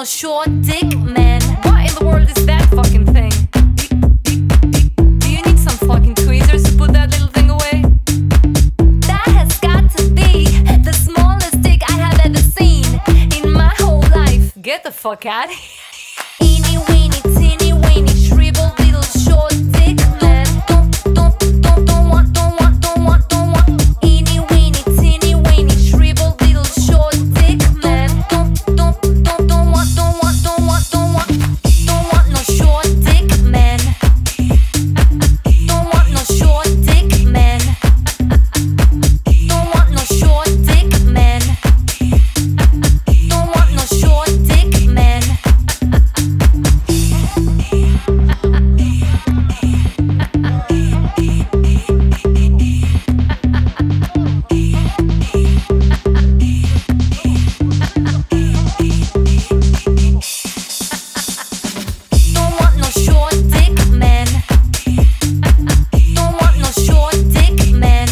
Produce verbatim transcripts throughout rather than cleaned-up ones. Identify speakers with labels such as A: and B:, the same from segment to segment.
A: no short dick man. What in the world is that fucking thing? Do you need some fucking tweezers to put that little thing away? That has got to be the smallest dick I have ever seen in my whole life. Get the fuck out of here. Eeny weeny teeny weeny shriveled little short dick man. Don't don't don't don't want don't want don't want don't want. Eeny weeny teeny weeny shriveled little short dick man. Don't don't don't don't want don't want don't want don't want don't want no short dick man. Don't want no short dick man. Don't want no short dick man. Don't want no short dick man. Don't want no short dick man. Don't want no short dick man.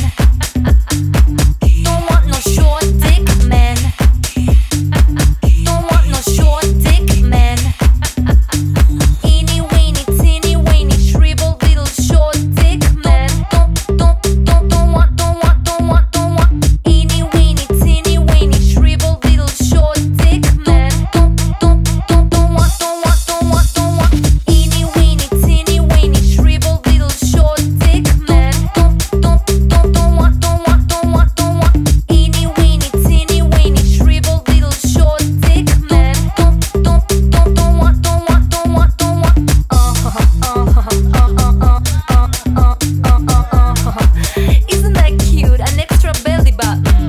A: Don't want no short dick man. Don't want no short dick man. Eeny weeny teeny weeny shriveled little short dick man. Don't don't don't don't want don't want don't want don't want. Eeny weeny teeny weeny shriveled little short dick man. Don't don't don't don't want don't want don't want don't want. Eeny weeny teeny weeny shriveled little short dick man. Don't don't don't don't want don't want don't want don't want. Eeny weeny teeny weeny shriveled little short dick man. Don't don't don't don't want don't want don't want don't want. Uh uh uh uh uh uh uh uh uh. Isn't that cute? An extra belly button.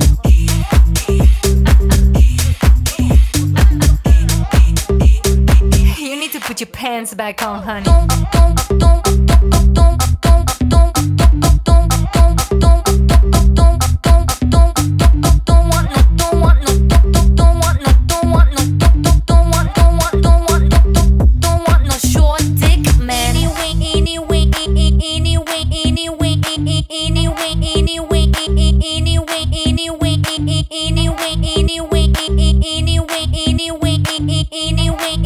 A: You need to put your pants back on, honey. Don't don't don't don't don't don't don't don't don't don't don't want no don't want no don't want no don't want no don't want don't want don't want don't want no short dick man. Anyway anyway anyway anyway anyway anyway anyway anyway anyway anyway anyway anyway anyway